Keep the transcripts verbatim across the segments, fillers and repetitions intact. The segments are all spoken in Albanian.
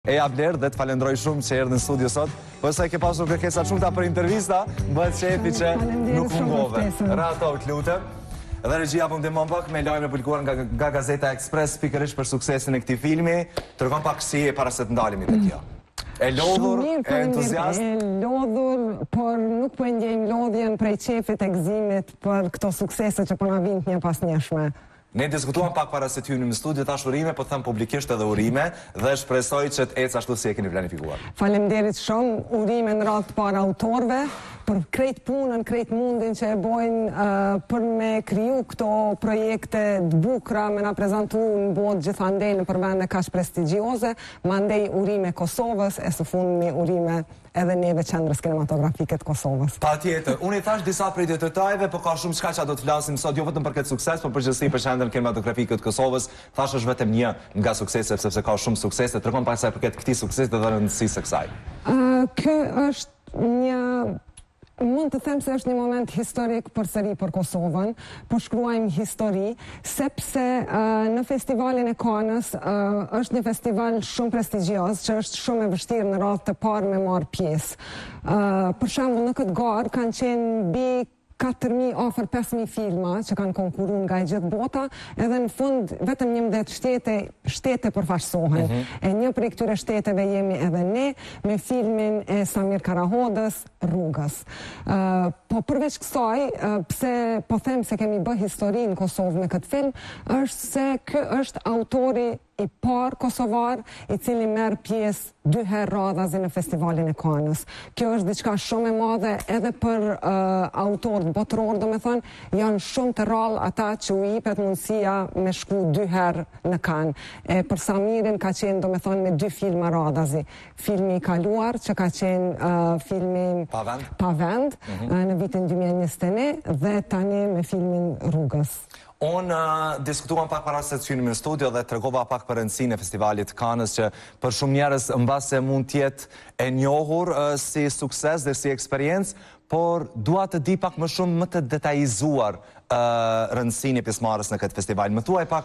Eja Vler dhe të falenderoj shumë që erdhën në studio sot. Përsa ke pasur kërkesa shumëta për intervista, bëhet qefi që nuk mungove. Rato, të lutem. Dhe regjia po ndihmon pak me lajme publikuar nga, nga Gazeta Express pikërisht për suksesin e këtij filmi. Tregon pak si e para se të ndalemi te kjo. E lodhur, e entuziast. E lodhur, por nuk po e ndjejmë lodhjen prej qefit e gëzimit për këto suksese që po na vijnë një pas njëshme. Ne diskutuam pak para se të hynim në studio tash urime, po them publikisht edhe urime dhe shpresoj që të ecë ashtu si e keni planifikuar. Faleminderit shumë, urime në radhë të parë autorëve për krejt punën, krejt mundin që e bojnë uh, për me kriju këto projekte të bukra, me na prezentu në botë gjithandej në përvende kaq prestigjioze, mandej urime Kosovës, e së fundmi urime edhe neve qendrës kinematografike të Kosovës. Pa tjetër, unë i thash disa prej detajeve, po ka shumë çka që do të flasim sot, jo vetëm për këtë sukses, por përgjithësi për qendrën kinematografike të Kosovës. Thash është vetëm një nga suksese, sepse ka shumë suksese. Tregon pak sa përket këtij suksesi dhe rëndësisë së kësaj. Uh, Kë është një Mund të them se është një moment historik përsëri për Kosovën, po shkruajmë histori, sepse uh, në festivalin e Kanës uh, është një festival shumë prestigjioz, që është shumë e vështirë në radhë të parë me marrë pjesë. Uh, për shembull, në këtë garë kanë qenë mbi katër mijë afër pesë mijë filma që kanë konkuruar nga e gjithë bota, edhe në fund vetëm njëmbëdhjetë shtete shtete përfaqësohen. Mm -hmm. E një prej këtyre shteteve jemi edhe ne me filmin e Samir Karahodës, Rrugës. Uh, po përveç kësaj, uh, pse po them se kemi bë histori në Kosovë me këtë film, është se ky është autori i parë kosovar i cili merr pjesë dy herë radhazi në festivalin e Kanës. Kjo është diçka shumë e madhe edhe për uh, autorët botëror, domethënë janë shumë të rrallë ata që u jepet mundësia me shku dy herë në Kanë. E për Samirin ka qenë domethënë me dy filma radhazi. Filmi i kaluar që ka qenë uh, filmi Pavend, Pavend mm -hmm. uh, në vitin dy mijë e njëzet e një dhe tani me filmin Rrugës. Unë uh, diskutuam pak para se të hynim në studio dhe tregova pak për rëndësinë e festivalit Kanës që për shumë njerëz mbase mund të jetë e njohur uh, si sukses dhe si eksperiencë, por dua të di pak më shumë më të detajizuar uh, rëndësinë e pjesëmarrjes në këtë festival. Më thuaj pak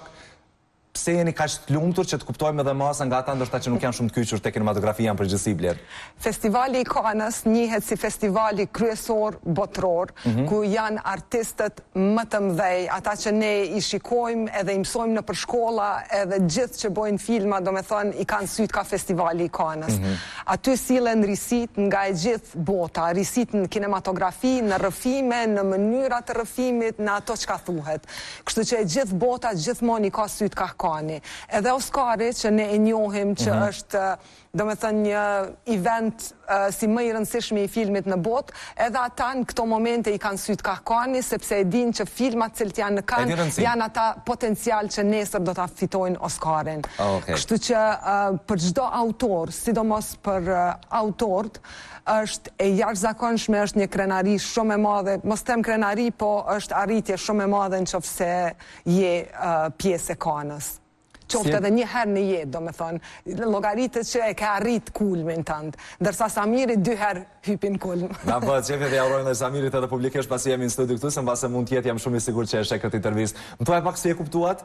pse jeni kaq të lumtur që të kuptojmë edhe masa nga ata ndoshta që nuk janë shumë të kyçur te kinematografia në përgjithësi Bler. Festivali i Kanës njihet si festivali kryesor botëror, mm -hmm. ku janë artistët më të mëdhej, ata që ne i shikojmë edhe i mësojmë në përshkolla, edhe gjithë që bojnë filma, domethënë i kanë syt ka festivali i Kanës. Mm -hmm. Aty sillen risit nga e gjithë bota, risit në kinematografi, në rrëfime, në mënyra të rrëfimit, në ato çka thuhet. Kështu që e gjithë bota gjithmonë i ka syt ka Kani. Edhe Oscari që ne e njohim që mm -hmm. është domethënë një event uh, si më i rëndësishëm i filmit në botë, edhe ata në këto momente i kanë syt ka Kani, sepse e dinë që filmat që janë në Kanë janë ata potencial që nesër do ta fitojnë Oscarin. Oh, okay. Kështu që uh, për çdo autor, sidomos për uh, autorët, është e jashtëzakonshme, është një krenari shumë e madhe, mos them krenari, po është arritje shumë e madhe nëse je uh, pjesë e Kanës. Qoftë si edhe një herë në jetë, do me thonë, llogaritet që e ka arrit kulmin tënd, ndërsa Samiri dy herë hypin kulm. Na bëhet qefi dhe jaurojnë dhe Samirit edhe publikisht pasi jemi në studio këtu, se mbase mund tjetë jam shumë i sigurt që e sheh këtë intervistë. Më thuaj pak si e kuptuat?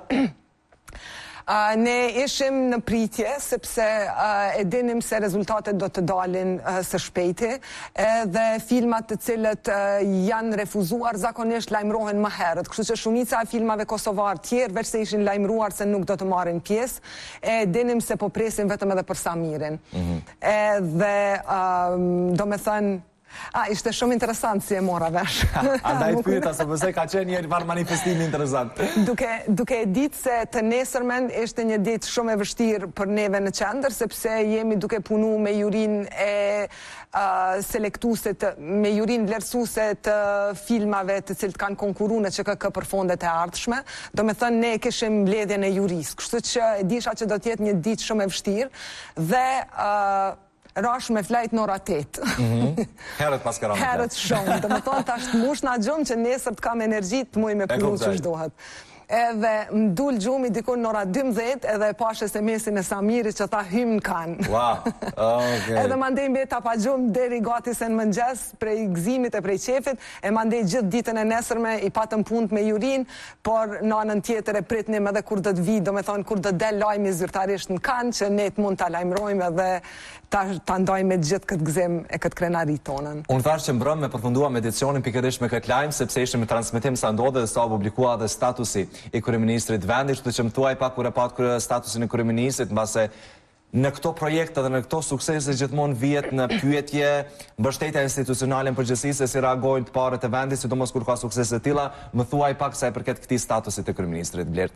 Uh, ne ishim në pritje, sepse uh, e dinim se rezultatet do të dalin uh, së shpejti, dhe filmat të cilët uh, janë refuzuar zakonisht lajmërohen më herët. Kështu që shumica e filmave kosovar tjerë, veç se ishin lajmëruar se nuk do të marrin pjesë, e dinim se po presim vetëm edhe për Samirin. Mm -hmm. Edhe, um, do me thënë, A, ishte shumë interesant si e mora vesh. Andaj të pyeta, se përse ka qenë një farë manifestimi interesant. Duke, duke e ditë se të nesërmen ishte një ditë shumë e vështirë për neve në qendër, sepse jemi duke punu me jurin e uh, selektuset, me jurin vlerësuse të filmave të cilët kanë konkuru në Q K K për fondet e ardhshme. Do me thënë, ne kishim mbledhjen e juris. Kështu që e disha që do t'jetë një ditë shumë e vështirë dhe uh, rash me flajt në ora tetë. Mm-hmm. Herët pas këra me Herët shumë. Dhe më thonë, ta është mush në gjumë që nesër të kam energjit të muj me punu që shdohet. edhe m'dul gjumi dikun në ora dymbëdhjetë edhe pash es em esin e Samirit që tha hym në Kanë. Wow, okay. Edhe mandej mbeta pa gjumë deri gati se në mëngjes prej gëzimit e prej qefit, e mandej gjithë ditën e nesërme i patëm punë me Jurin, por në anën tjetër e pritnim edhe kur do të vi, do me thonë kur do të del lajmi zyrtarisht në Kanë, që ne të mund të lajmërojmë edhe ta, ta ndojmë me gjithë këtë gëzim e këtë krenari tonën. Unë thash që mbrëm me përfunduam edicionin pikërisht me këtë lajm, sepse ishte me transmetim sa ndodhe dhe sa u publikua dhe statusi i kryeministrit vendit, kështu që më thuaj pak kur e pat kur statusin e kryeministrit, mbase në këto projekte dhe në këto suksese gjithmonë vihet në pyetje mbështetja institucionale në përgjithësi se si reagojnë të parët e vendit, sidomos kur ka suksese të tilla. Më thuaj pak sa i përket këtij statusi të kryeministrit Blertë.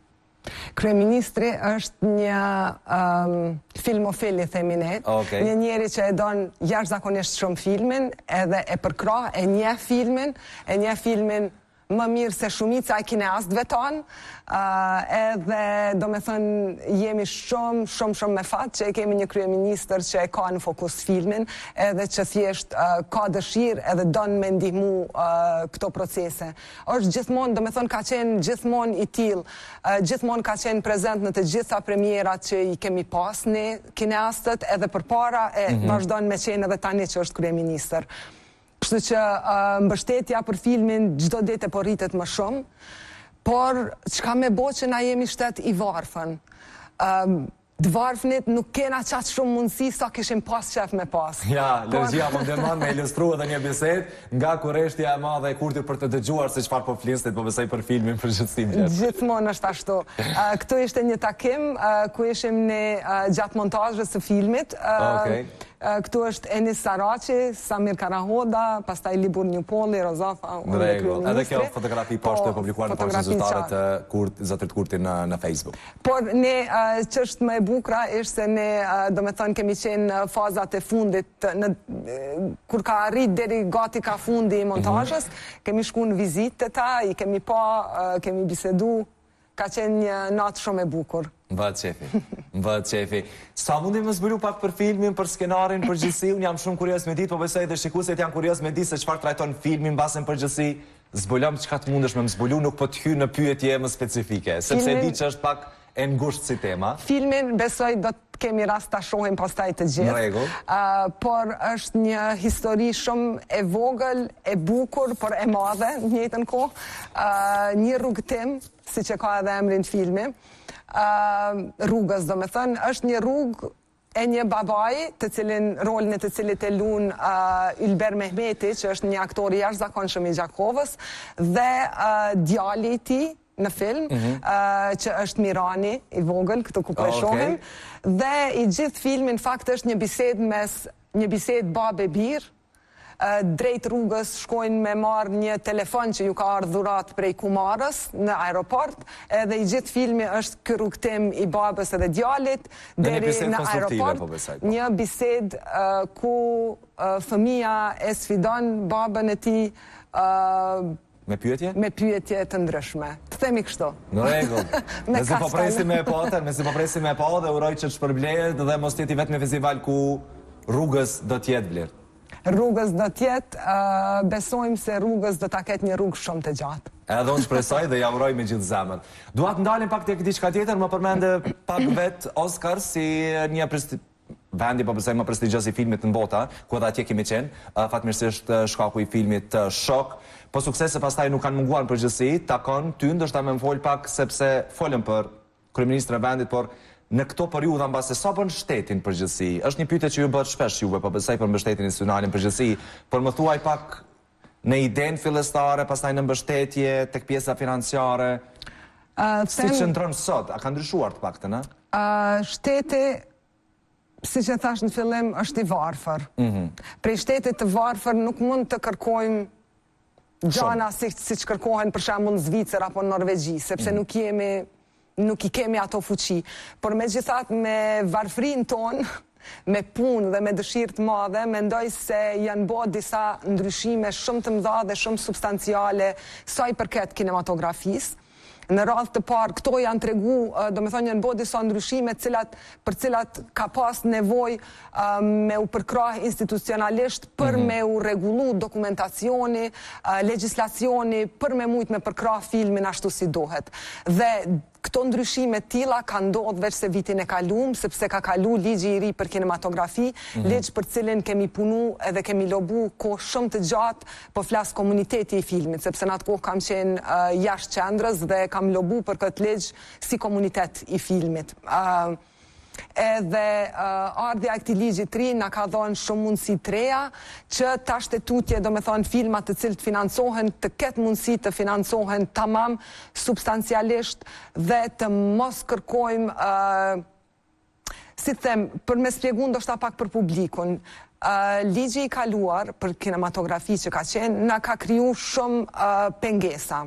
Kryeministri është një um, filmofili, themi ne. Okay. Një njeri që e don jashtëzakonisht shumë filmin, edhe e përkrah, e njeh filmin, e njeh filmin më mirë se shumica e kineastëve tonë, uh, edhe do me thënë jemi shumë, shumë, shumë me fat që e kemi një kryeministër që e ka në fokus filmin, edhe që thjesht uh, ka dëshirë edhe don me ndihmu uh, këto procese. Është gjithmonë, do me thënë ka qenë gjithmonë i tillë, uh, gjithmonë ka qenë prezent në të gjitha premierat që i kemi pas ne kineastët, edhe përpara e mm-hmm. vazhdon me qenë edhe tani që është kryeministër. Kështu që uh, mbështetja për filmin çdo ditë po rritet më shumë, por çka me bo që na jemi shtet i varfën. Um, Të varfënit nuk kena qatë shumë mundësi sa kishim pas qef me pas. Ja, Lërgjia më ndërman me ilustru edhe një bised nga kureshtja e madhe e kurti për të dëgjuar se çfarë po flisnit, po besoj për filmin për gjithësim. Gjithmonë është ashtu. Uh, këtu ishte një takim uh, ku ishim ne uh, gjatë montazhës së filmit. Uh, okay. Uh, këtu është Enis Saraci, Samir Karahoda, pastaj Libur Njupolli, Rozafa, unë dhe kryeministri. Edhe kjo fotografi poshtë e publikuar në poshtë zyrtare të kurt, Zotrit Kurti në, në Facebook. Por ne uh, që është më e bukra është se ne uh, do me thënë kemi qenë uh, fazat e fundit në, uh, kur ka arrit deri gati ka fundi i montazhës, mm-hmm. kemi shku në vizitë të ta, i kemi pa, uh, kemi bisedu, ka qenë një natë shumë e bukur. Më bëhet qefi, më bëhet qefi. Sa mundi më zbulu pak për filmin, për skenarin, për gjithësi, unë jam shumë kurios me ditë, po besoj dhe shikuesit janë kurios me ditë se çfarë trajton filmin mbasën për gjithësi. Zbulom çka të mundesh me më zbulu, nuk po të hy në pyetje më specifike, sepse e di që është pak e ngushtë si tema. Filmin besoj do të kemi rast ta shohim pastaj të gjithë. Në rregull. Uh, por është një histori shumë e vogël, e bukur, por e madhe në njëjtën kohë. Uh, një rrugëtim, siç e ka edhe emrin filmi. Uh, rrugës, do me thënë, është një rrugë e një babai, të cilin rolin e të cilit e lun uh, Ylber Mehmeti, që është një aktor i jashtëzakonshëm i Gjakovës, dhe uh, djali i tij në film, mm-hmm. uh, që është Mirani i vogël, këtu ku po e shohim, okay. Dhe i gjithë filmi në fakt është një bisedë mes një bisedë babë e birë. Uh, drejt rrugës shkojnë me marrë një telefon që ju ka ardhur dhurat prej Kumarës në aeroport, edhe i gjithë filmi është ky rrugtim i babës edhe djalit deri në aeroport. Po besaj, po. Një bisedë uh, ku uh, fëmia e sfidon babën e tij uh, me pyetje? Me pyetje të ndryshme. Të themi kështu. Në rregull. Nëse po presim me e pa, nëse po presim me e pa dhe uroj që të shpërblehet dhe mos jeti vetëm në festival ku rrugës do të jetë Blertë. Rrugës do tjetë, uh, besojmë se rrugës do ta ketë një rrugë shumë të gjatë. Edhe unë shpresoj dhe ja uroj me gjithë zemër. Dua të ndalim pak tek diçka tjetër, më përmende pak vet Oscar si një presti... vendi po besoj më prestigjioz i filmit në bota, ku edhe atje kemi qenë, uh, fatmirësisht uh, shkaku i filmit uh, Shok. Po suksese pastaj nuk kanë munguar në përgjithësi, takon ty ndoshta më fol pak sepse folëm për kryeministrin e vendit, por në këto periudha mbase sa bën shtetin përgjithësi? Është një pyetje që ju bëhet shpesh juve, po besoj për mbështetjen institucionale përgjithësi, por më thuaj pak në idenë fillestare, pastaj në mbështetje tek pjesa financiare. Uh, si që ndronë sot, a ka ndryshuar të paktën, a? Uh, shteti, si që thash në fillim, është i varfër. Mm-hmm. Prej shtetit të varfër nuk mund të kërkojmë gjana si, si që kërkohen për shembull në Zvicër apo në Norvegji, sepse mm-hmm. nuk jemi nuk i kemi ato fuqi, por me gjithat me varfrin ton, me punë dhe me dëshirë të madhe, mendoj se janë bo disa ndryshime shumë të mëdha dhe shumë substanciale sa i përket kinematografisë. Në radhë të parë, këto janë tregu, do me thonë janë bo disa ndryshime cilat, për cilat ka pas nevoj uh, me u përkrah institucionalisht për mm-hmm. me u regulu dokumentacioni, uh, legislacioni, për me mujt me përkrah filmin ashtu si dohet. Dhe këto ndryshime tila ka ndodhë veç se vitin e kalum, sepse ka kalu ligji i ri për kinematografi, mm-hmm. ligj për cilin kemi punu edhe kemi lobu ko shumë të gjatë, po flas komuniteti i filmit, sepse në atë kohë kam qenë uh, jashtë qendrës dhe kam lobu për këtë ligj si komunitet i filmit. Uh, edhe uh, ardhja e këtij ligji të ri na ka dhënë shumë mundësi të reja që tash te tutje, do me thonë filmat të cilët financohen të ketë mundësi të financohen tamam substancialisht dhe të mos kërkojmë uh, si them, për me spjegu ndoshta pak për publikun. Uh, ligji i kaluar për kinematografi që ka qenë na ka kriju shumë uh, pengesa.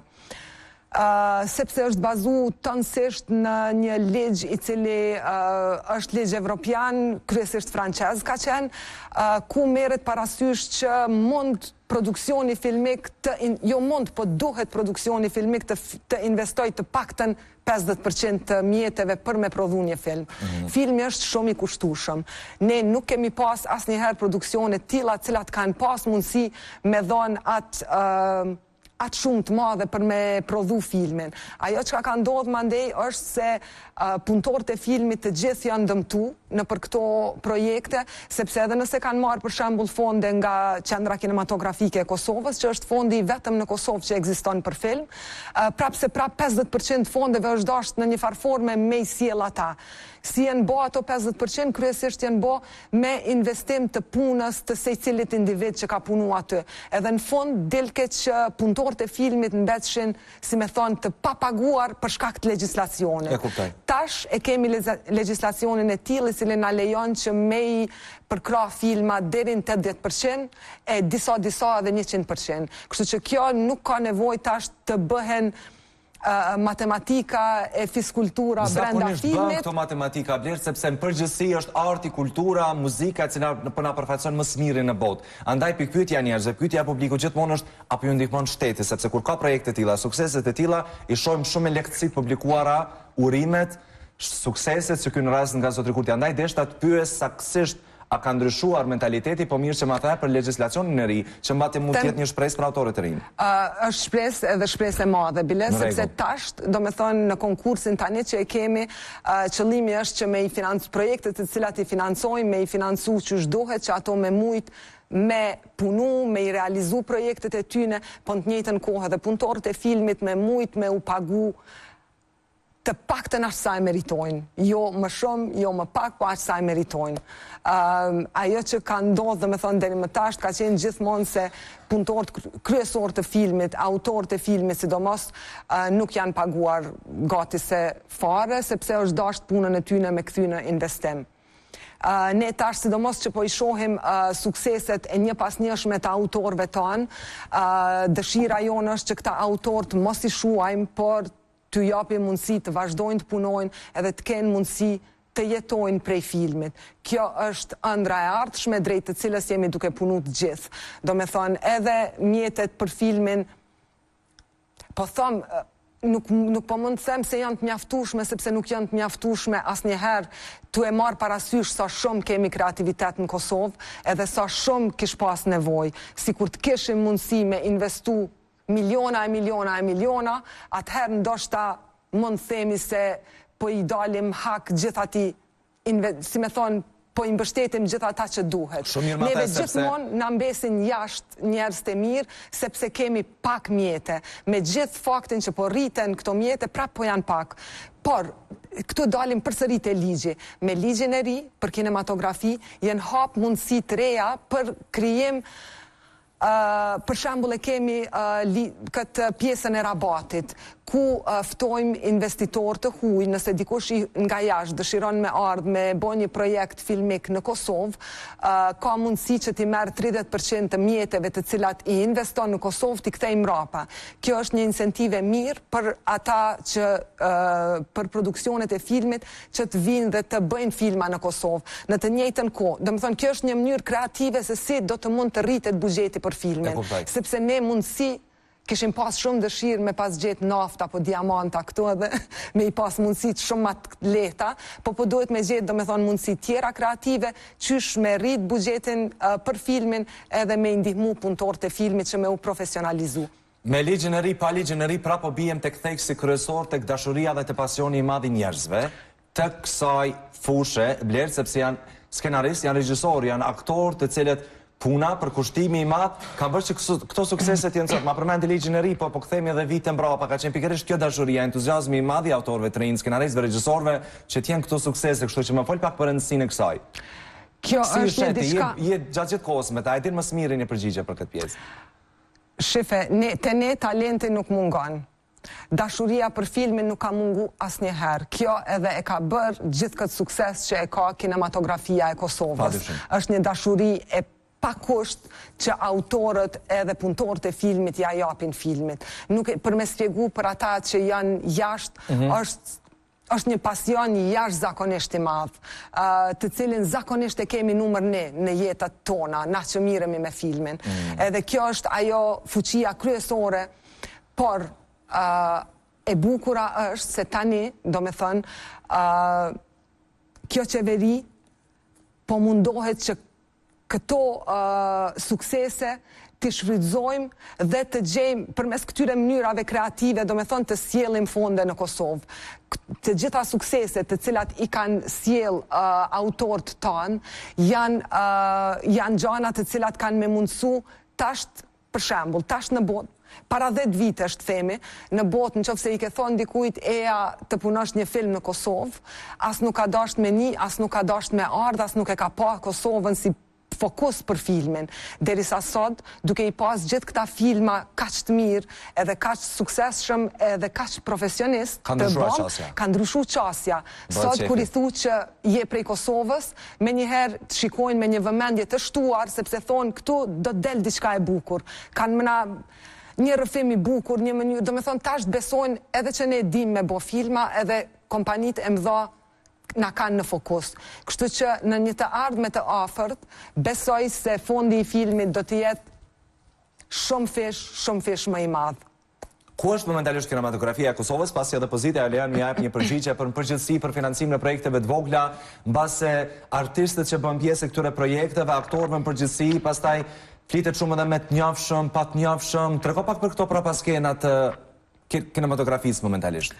Uh, sepse është bazu tënësisht në një ligj i cili uh, është ligj evropian, kryesisht francez ka qenë, uh, ku merret parasysh që mund produksioni filmik të, in, jo mund, po duhet produksioni filmik të, të investoj të paktën pesëdhjetë përqind të mjeteve për me prodhu një film. Mm-hmm. Filmi është shumë i kushtueshëm. Ne nuk kemi pas asnjëherë produksione tilla cilat kanë pas mundësi me dhënë atë uh, atë shumë të madhe për me prodhu filmin. Ajo që ka ndodhë mandej është se uh, punëtorët e filmit të gjithë janë dëmtu në për këto projekte, sepse edhe nëse kanë marrë për shembull fonde nga Qendra Kinematografike e Kosovës, që është fondi vetëm në Kosovë që ekziston për film, uh, prapë se prapë pesëdhjetë përqind fondeve është dashur në një farë forme me i sjell ata. Si janë bo ato pesëdhjetë përqind, kryesisht janë bo me investim të punës të secilit individ që ka punu aty. Edhe në fund dilke që punëtorët e filmit mbetshin, si me thonë, të papaguar për shkak të legjislacionit. E kuptoj. Tash e kemi legjislacionin e tillë i cili na lejon që me i përkrah filma deri në tetëdhjetë përqind e disa disa edhe njëqind përqind. Kështu që kjo nuk ka nevojë tash të bëhen Uh, matematika e fiskultura brenda filmit. Zakonisht bën këto matematika blerë, sepse në përgjithësi është arti, kultura, muzika që na po na përfaqëson më së miri në botë. Andaj pikpyetja njerëzve, pyetja e publikut gjithmonë është apo ju ndihmon shteti, sepse kur ka projekte të tilla, suksese të tilla, i shohim shumë me lehtësi publikuara urimet, sukseset që ky në rast nga Zotri Kurti. Andaj deshta të pyes saktësisht a ka ndryshuar mentaliteti, po mirë që ma the për legjislacionin e ri, që mbati mund të jetë një shpresë për autorët e rinj. Uh, është shpresë edhe shpresë e madhe, bile, sepse tash, do me thonë në konkursin tani që e kemi, uh, qëllimi është që me i financu projektet të cilat i financojmë, me i financu që shdohet, që ato me mujt me punu, me i realizu projektet e tyne, po në të njëjtën kohë dhe punëtorët e filmit me mujt me u pagu të pak të ashtë sa e meritojnë. Jo më shumë, jo më pak, po ashtë sa e meritojnë. Um, ajo që ka ndodhë, dhe me thonë, deri më tasht, ka qenë gjithmonë se punëtorët kryesorë të filmit, autorët e filmit, sidomos, uh, nuk janë paguar gati se fare, sepse është dasht punën e tyne me këthyne investim. Uh, ne tash sidomos që po i shohim uh, sukseset e një pas njëshme të autorëve tanë, uh, dëshira jonë është që këta autorët mos i shuajmë, por të japim mundësi të vazhdojnë të punojnë edhe të kenë mundësi të jetojnë prej filmit. Kjo është ëndra e ardhshme drejt të cilës jemi duke punu të gjithë. Do me thonë edhe mjetet për filmin, po thomë, nuk, nuk po mund të them se janë të mjaftueshme, sepse nuk janë të mjaftueshme asnjëherë tu e marë parasysh sa shumë kemi kreativitet në Kosovë, edhe sa shumë kish pas nevojë, si kur të kishim mundësi me investu miliona e miliona e miliona, atëherë ndoshta mund themi se po i dalim hak gjithati, si me thonë, po i mbështetim gjitha ta që duhet. Neve gjithmonë në mbesin jashtë njerëz të mirë, sepse kemi pak mjete. Me gjithë faktin që po rriten këto mjete, prap po janë pak. Por, këtu dalim përsëri te ligji. Me ligjin e ri, për kinematografi, jenë hap mundësi të reja për krijim. Uh, për shembull e kemi uh, li, këtë pjesën e rabatit, ku uh, ftojmë investitor të huj, nëse dikush nga jashtë dëshiron me ardhë me bo një projekt filmik në Kosovë, uh, ka mundësi që ti merë tridhjetë përqind të mjeteve të cilat i investon në Kosovë, ti kthej mrapa. Kjo është një incentive mirë për ata që, uh, për produksionet e filmit, që të vinë dhe të bëjnë filma në Kosovë. Në të njëjtën kohë, do të thonë, kjo është një mënyrë kreative se si do të mund të rritet buxheti për filmin, sepse ne mundësi kishim pas shumë dëshirë me pas gjetë nafta apo diamanta këtu edhe me i pas mundësit shumë më të lehta, po po duhet me gjetë, do me thonë, mundësi tjera kreative, qysh me rrit buxhetin uh, për filmin edhe me ndihmu punëtorët e filmit që me u profesionalizu. Me ligjën e ri, pa ligjën e ri, pra po bijem tek theksi kryesor, tek dashuria dhe të pasioni i madh i njerëzve, të kësaj fushë, Blerë, sepse janë skenarist, janë regjisor, janë aktor të cilët puna për kushtimi i madh ka bërë që këto sukseset janë sot. Ma përmendi ligjën e ri, po po kthehemi edhe vite mbrapa, ka qenë pikërisht kjo dashuria, entuziazmi i madh i autorëve të rinj, skenaristëve, regjisorëve që të jenë këto suksese, kështu që më fol pak për rëndësinë e kësaj. Kjo si është një diçka. Je gjatë gjithë kohës me ta, e din më së miri një përgjigje për këtë pjesë. Shife, ne, te ne talenti nuk mungon. Dashuria për filmin nuk ka mungu asnjëherë. Kjo edhe e ka bërë gjithë këtë sukses që e ka kinematografia e Kosovës. Është një dashuri e pa kusht që autorët edhe punëtorët e filmit ja japin filmit. Nuk e, për me spjegu për ata që janë jashtë, mm -hmm. është është një pasion jashtë zakonisht i madh, uh, të cilin zakonisht e kemi numër ne në jetët tona, na që miremi me filmin. Mm. Edhe kjo është ajo fuqia kryesore, por uh, e bukura është se tani, do me thënë, uh, kjo qeveri po mundohet që këto uh, suksese të shfrytëzojmë dhe të gjejmë përmes këtyre mënyrave kreative, do me thonë të sjellim fonde në Kosovë. Të gjitha sukseset të cilat i kanë sjell uh, autorët tanë, janë, uh, janë gjana të cilat kanë me mundësu tash, për shembull, tash në botë, para dhjetë vitesh të themi, në botë, në qoftë se i ke thonë dikujt eja të punosh një film në Kosovë, as nuk ka dasht me një, as nuk ka dasht me ardh, as nuk e ka pa Kosovën si fokus për filmin, derisa sot, duke i pas gjithë këta filma kaq të mirë, edhe kaq suksesshëm, edhe kaq profesionist, ka ndryshuar qasja. Ka ndryshuar qasja. Sot, kur i thu që je prej Kosovës, me njëherë të shikojnë me një vëmendje të shtuar, sepse thonë këtu do të del diçka e bukur. Kanë mëna një rrëfim i bukur, një mënyrë, do me thonë tash besojnë edhe që ne dim me bo filma, edhe kompanitë e mëdha na kanë në fokus. Kështu që në një të ardhme të afërt, besoj se fondi i filmit do të jetë shumë fish, shumë fish më i madh. Ku është momentalisht kinematografia e Kosovës, pasi edhe pozita e lejon më jap një përgjigje për përgjithësi për financim në projekteve të vogla, mbase artistët që bën pjesë këtyre projekteve, aktorëve në përgjithësi, pastaj flitet shumë edhe me të njohshëm, pa të njohshëm, trego pak për këto prapaskena të kinematografisë momentalisht.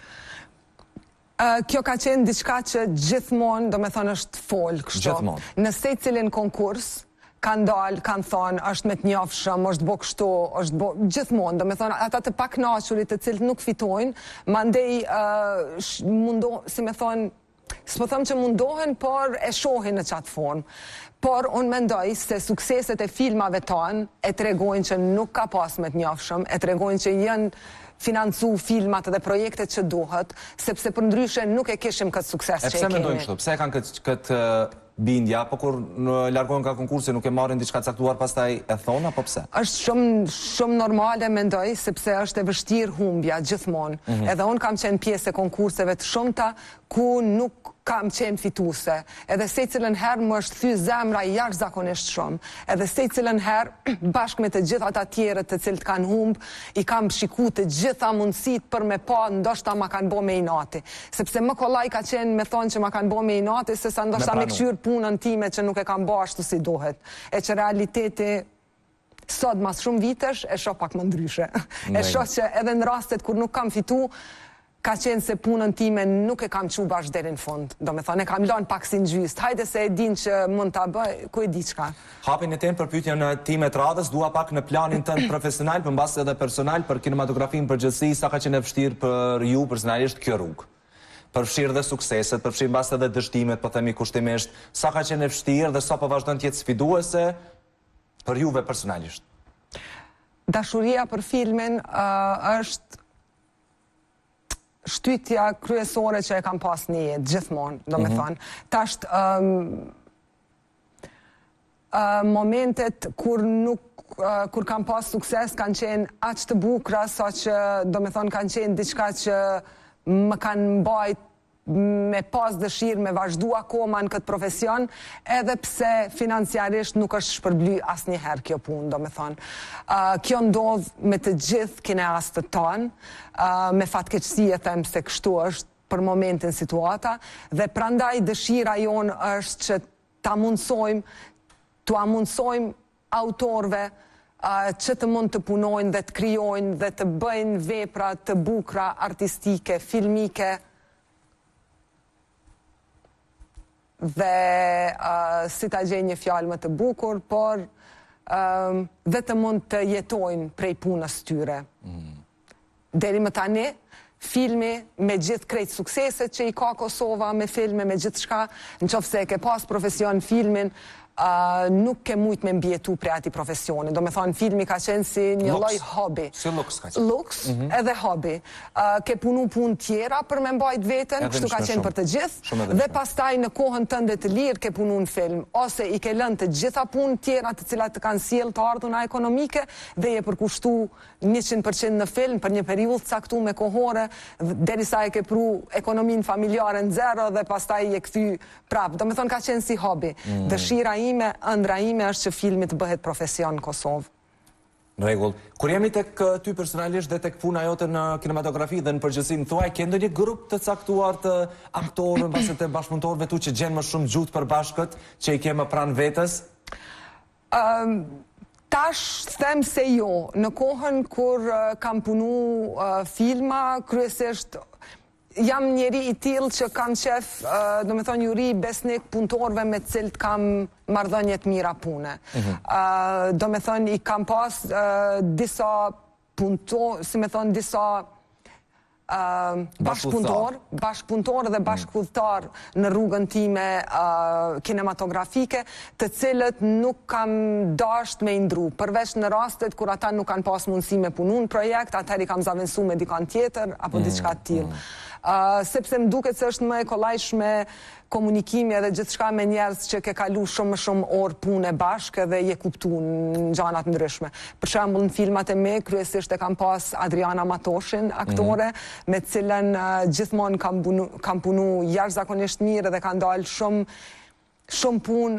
Uh, kjo ka qenë diçka që gjithmonë, do me thonë, është folë kështu. Gjithmonë. Në secilin konkurs, kanë dalë, kanë thonë, është me të njohshëm, është bo kështu, është bo... Gjithmonë, do me thonë, ata të paknaqurit të cilët nuk fitojnë, mandej uh, mundo, si me thonë, s'po thëmë që mundohen, por e shohin në qatë formë. Por unë mendoj se sukseset e filmave tanë e tregojnë që nuk ka pas me të njohshëm, e tregojnë që janë financu filmat dhe projektet që duhet, sepse për ndryshe nuk e kishim këtë sukses që e kemi. E pse mendojnë kështu? Pse kanë këtë, këtë bindja, po kur largohen nga konkursi nuk e marrin diçka caktuar pastaj e thonë, apo pse? Është shumë, shumë normale mendoj, sepse është e vështirë humbja gjithmonë. Mm -hmm. Edhe unë kam qenë pjesë e konkurseve të shumta ku nuk kam qenë fituse. Edhe se cilën herë më është thy zemra jashtëzakonisht shumë. Edhe se cilën herë, bashkë me të gjitha ata tjerët të cilët kanë humbë, i kam shiku të gjitha mundësit për me pa, ndoshta ma kanë bo me inati. Sepse më kollaj ka qenë me thonë që ma kanë bo me inati, se sa ndoshta me këshyrë punën time që nuk e kam bo ashtu si duhet. E që realiteti sot mas shumë vitesh e shoh pak më ndryshe. E shoh që edhe në rastet kur nuk kam fitu, ka qenë se punën time nuk e kam qu bashkë deri në fund. Do me thonë, e kam lanë pak si në gjystë. Hajde se e din që mund ta bëj, ku e di çka. Hapin e tem për pyetjen time të radhës, dua pak në planin tënd profesional, për mbas edhe personal, për kinematografinë përgjithësi, sa ka qenë e vështirë për ju personalisht kjo rrugë. Përfshirë dhe sukseset, përfshirë mbas edhe dështimet, po themi kushtimisht, sa ka qenë e vështirë dhe sa po vazhdon të jetë sfiduese për juve personalisht. Dashuria për filmin uh, është shtytja kryesore që e kam pas një jetë, gjithmonë, do me mm -hmm. thonë. Tasht, um, uh, momentet kur nuk, uh, kur kam pas sukses, kanë qenë aq të bukra, sa që, do me thonë, kanë qenë diçka që më kanë mbajt me pas dëshirë me vazhdu akoma në këtë profesion, edhe pse financiarisht nuk është shpërbly asnjëherë kjo punë, do me thonë. Uh, kjo ndodh me të gjithë kineastët tonë, uh, me fatkeqësi e them se kështu është për momentin situata, dhe prandaj dëshira jonë është që ta mundsojmë, t'u amundsojmë autorëve uh, që të mund të punojnë dhe të krijojnë dhe të bëjnë vepra të bukura, artistike, filmike, dhe uh, si ta gjej një fjalë më të bukur, por uh, dhe të mund të jetojnë prej punës tyre. Mm. Deri më tani, filmi me gjithë krejt sukseset që i ka Kosova, me filme, me gjithë shka, në qofë se ke pas profesion filmin, Uh, nuk ke mujt me mbjetu pre ati profesioni. Do me thonë, filmi ka qenë si një lloj hobi. Si lux ka qenë. Lux, mm -hmm. edhe hobi. Uh, ke punu punë tjera për me mbajt veten, kështu ka qenë për të gjithë, dhe pastaj në kohën tënde të lirë ke punu në film, ose i ke lënë të gjitha punë tjera të cilat të kanë sjellë të ardhuna ekonomike, dhe je përkushtu njëqind përqind në film për një periudhë caktuar kohore, derisa e ke pru ekonominë familjare në zero dhe pastaj je kthy prap. Do me thonë, ka qenë si hobi. Mm. Dëshira ime, ëndra ime është që filmi të bëhet profesion në Kosovë. Në rregull. Kur jemi tek ty personalisht dhe tek puna jote në kinematografi dhe në përgjithësi, më thuaj, ke ndonjë grup të caktuar të aktorëve mbase të bashkëpunëtorëve tu që gjenë më shumë gjuhë përbashkët, që i ke më pranë vetes? Um, Tash them se jo. Në kohën kur uh, kam punu uh, filma, kryesisht jam njeri i tillë që kam qef, uh, do me thonë, juri besnik punëtorëve me cilët kam marrëdhënie të mira pune. Mm -hmm. uh, do me thonë, i kam pas uh, disa punëtorë, si me thonë, disa Uh, bashkëpunëtor, bashkëpunëtor dhe bashkëudhëtar në rrugën time uh, kinematografike, të cilët nuk kam dasht me indru, përveç në rastet kur ata nuk kanë pas mundësi me punu në projekt, atëherë i kam zavendësu me dikon tjetër, apo mm, diçka të tillë. Mm. Uh, sepse më duket se është më e kollajshme komunikimi edhe gjithçka me njerëz që ke kalu shumë më shumë orë pune bashkë dhe je kuptu në gjanat ndryshme. Për shembull, në filmat e me, kryesisht e kam pas Adriana Matoshin, aktore, mm -hmm. me cilën uh, gjithmonë kam, kam punu jashtëzakonisht mirë dhe kanë dalë shumë shumë punë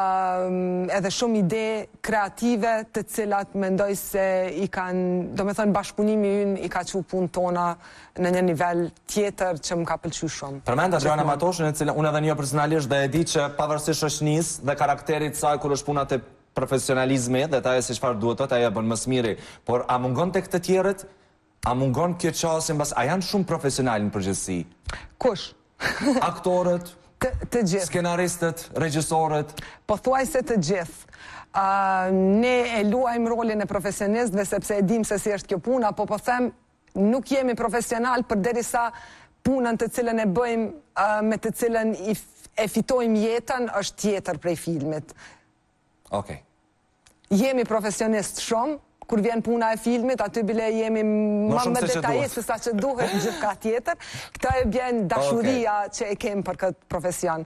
uh, edhe shumë ide kreative të cilat mendoj se i kanë, do me thënë, bashkëpunimi ynë i ka qu punë tona në një nivel tjetër që më ka pëlqy shumë. Përmend Adriana Matoshin, e cila unë edhe një personalisht dhe e di që pavarësisht shoqënisë dhe karakterit saj kur është puna te profesionalizmi dhe ta e si çfarë duhet të ajo bën më së miri, por a mungon tek të tjerët? A mungon kjo qasje mbas, a janë shumë profesional në përgjithësi? Kush? Aktorët, Të, të gjithë. Skenaristët, regjisorët? Po thuaj se të gjithë. Uh, ne e luajmë rolin e profesionistëve sepse e dim se si është kjo puna, po po them, nuk jemi profesional përderisa punën të cilën e bëjmë, uh, me të cilën i e fitojmë jetën, është tjetër prej filmit. Okej. Okay. Jemi profesionist shumë, kur vjen puna e filmit, aty bile jemi më më detajist se sa që duhet gjithë ka tjetër. Këta e bjen dashuria okay. që e kemë për këtë profesion.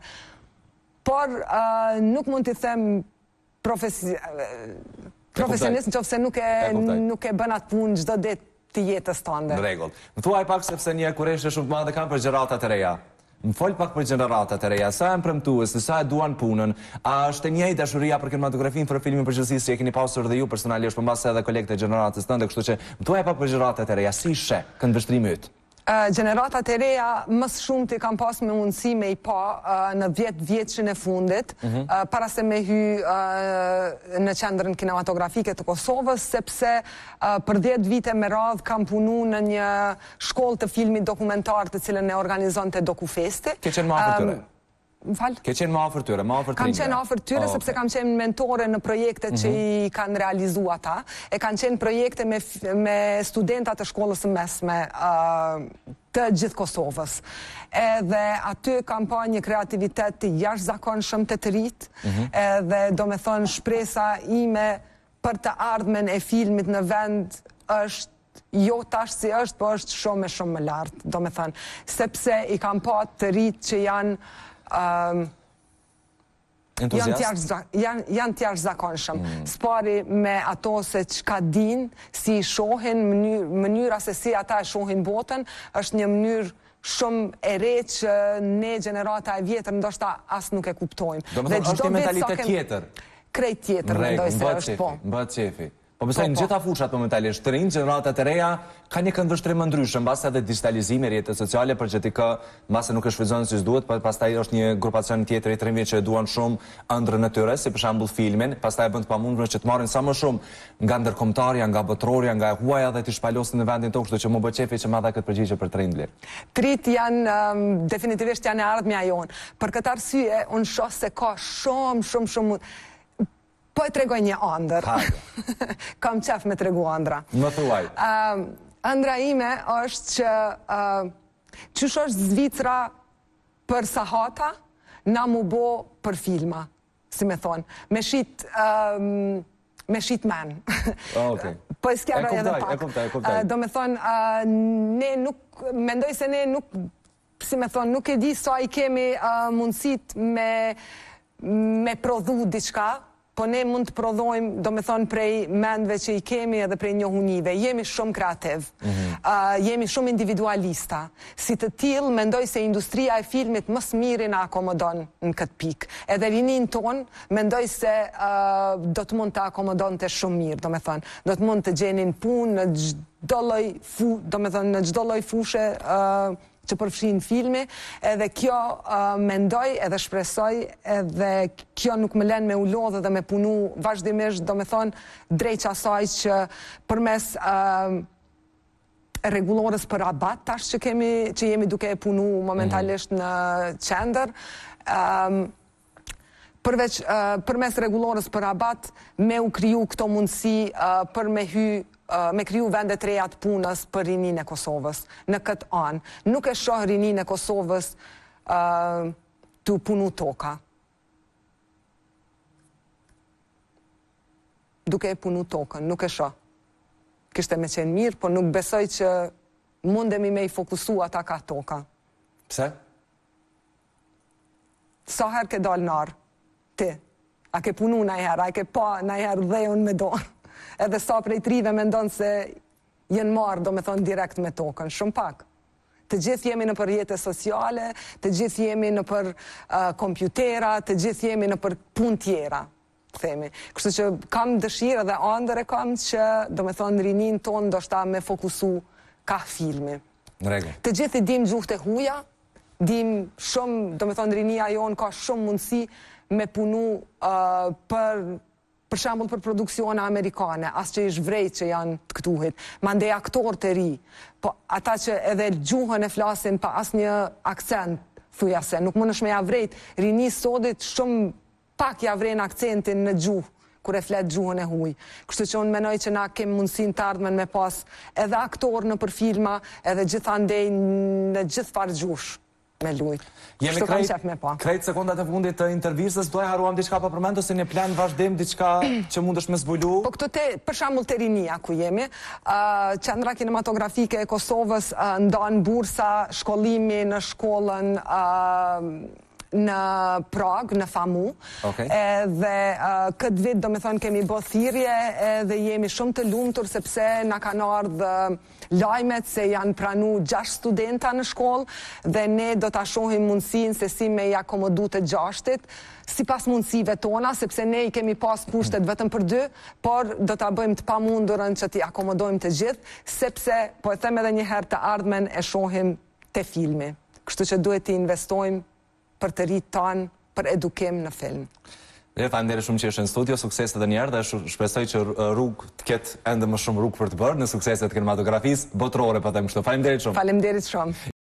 Por uh, nuk mund t'i them profesi... profesionist në qofë se nuk e, e nuk e bën atë punë çdo ditë të jetës tënde. Në rregull. Më thuaj pak sepse një kurreshtë shumë të madhe kanë për gjëratat e reja. Më fol pak për gjeneratat e reja, sa janë premtuese, sa e duan punën, a është e njëjtë dashuria për kinematografinë, për filmin përgjithësisht që e keni pasur dhe ju personalisht, por mbas edhe kolegët e gjeneratës tënde, kështu që më thuaj pak për gjëratat e reja, si sheh këndvështrimi yt? Uh, Gjeneratat e reja, më së shumti kam pas me mundësi me i pa uh, në dhjetë vjetëshin e fundit, mm -hmm. uh, para se me hy uh, në qendrën kinematografike të Kosovës, sepse uh, për dhjetë vite me radhë kam punu në një shkollë të filmit dokumentar të cilën e organizon të Dokufesti. Ke qenë më afër tyre? Më falë? Ke qenë më afër tyre, më afër Kam qenë afër tyre, oh, sepse okay. kam qenë mentore në projekte që mm -hmm. i kanë realizu ata. E kanë qenë projekte me, me studentat të shkollës së mesme uh, të gjithë Kosovës. Edhe aty kam pa një kreativitet të jashtëzakonshëm të të rritë, mm -hmm. edhe do me thonë shpresa ime për të ardhmen e filmit në vend është jo tash si është, po është shumë e shumë më lartë, do me thënë, sepse i kam pa të rritë që janë Um, janë janë të jashtëzakonshëm. Mm. Spari me ato se çka din, si i shohin, mënyra se si ata e shohin botën, është një mënyrë shumë e re që ne gjenerata e vjetër ndoshta as nuk e kuptojmë. Do me thonë, është një mentalitet tjetër. Krejt tjetër, mendoj se është po. Mbët qefi. Po besoj në gjitha fushat momentalisht, të rinj, gjeneratat e reja, ka një këndvështrim më ndryshë, në base edhe digitalizimi, rjetët sociale, për që ti kë, në base nuk e shfrytëzojnë si s'duhet, pastaj është një grupacion tjetër i të rinjve që e duan shumë ëndrën e tyre, si për shembull filmin, pastaj e bënd të pamundshme që të marrin sa më shumë nga ndërkombëtarja, nga botërorja, nga e huaja dhe të shpalosin në vendin tonë, kështu që më bë qefi që ma dha këtë përgjigje për të rinj. Trit janë definitivisht janë e ardhmja jonë. Për këtë arsye, unë shoh se ka shumë, shumë, shumë po e tregoj një ëndër. Kam qef me tregu ëndra. Më thuaj. Ëndra ime është që qysh është Zvicra për sahata, na mu bo për filma, si me thonë. Me shit me shit men. Po e skjaroj edhe pak. E kuptaj, e kuptaj. Do me thonë, ne nuk, mendoj se ne nuk, si me thonë, nuk e di sa i kemi mundësit me me prodhu diçka, po ne mund të prodhojmë, do me thonë, prej mendve që i kemi edhe prej njohunive. Jemi shumë kreativ, jemi shumë individualista. Si të tillë, mendoj se industria e filmit më së miri na akomodon në këtë pikë. Edhe rinin ton, mendoj se do të mund të akomodon të shumë mirë, do me thonë. Do të mund të gjenin punë në çdo lloj fu, do me thonë, në çdo lloj fushe që përfshin filmi, edhe kjo mendoj edhe shpresoj, edhe kjo nuk më len me u lodhë dhe me punu vazhdimisht, do me thonë, drejt asaj që përmes rregullores për rabat tash që kemi, që jemi duke e punu momentalisht në qendër, përveç përmes rregullores për rabat me u kriju këto mundësi për me hy me kriju vendet reja të punës për rinin e Kosovës në këtë anë. Nuk e shoh rinin e Kosovës të punu toka. Duke e punu tokën, nuk e shoh. Kishte me qenë mirë, po nuk besoj që mundemi me i fokusu ata ka toka. Pse? Sa herë ke dalë narë, ti, a ke punu najherë, a ke pa najherë dhejon me dorë. Edhe sa prej trive me ndonë se jenë marë, do me thonë, direkt me tokën, shumë pak. Të gjithë jemi në për rrjete sociale, të gjithë jemi në për kompjutera, të gjithë jemi në për pun tjera, themi. Kështu që kam dëshirë dhe andër e kam që, do me thonë, rinin tonë do shta me fokusu ka filmi. Në rregull. Të gjithë i dim gjuhët e huja, dim shumë, do me thonë, rinia jonë ka shumë mundësi me punu për për shembull për produksione amerikane, as që i shvrejt që janë të këtuhit, mandej aktor të ri, po ata që edhe gjuhën e flasin pa as një akcent, thuja se, nuk mund është me javrejt, rini sodit shumë pak javrejn akcentin në gjuhë, kur e flet gjuhën e huj. Kështu që unë menoj që na kem mundësin të ardhmen me pas edhe aktor në për filma, edhe gjithandej në gjithë farë gjush me lujt. Jemi krejt sekundat e fundit të intervistës, doja haruam diçka pa përmendu, se një plan vazhdim diçka që mund është me zbulu? Po këtu te, për shembull te rinia ku jemi, qendra kinematografike e Kosovës ndan bursa shkollimi në shkollën në Prag, në FAMU, edhe këtë vit do me thonë kemi bë thirrje edhe jemi shumë të lumtur sepse na kanë ardhë lajmet se janë pranu gjashtë studenta në shkollë dhe ne do ta shohim mundësinë se si me i akomodu të gjashtit sipas mundësive tona, sepse ne i kemi pas kushtet vetëm për dy, por do ta bëjmë të pamundurën që t'i akomodojmë të gjithë, sepse, po e them edhe një herë, të ardhmen e shohim te filmi. Kështu që duhet të investojmë për të rritë tanë për edukim në film. Dhe faleminderit shumë që ishe në studio, sukses edhe njerë dhe shpresoj që rrugë të ketë ende më shumë rrugë për të bërë në sukseset kinematografisë botërore, po them kështu. Faleminderit shumë. Faleminderit shumë.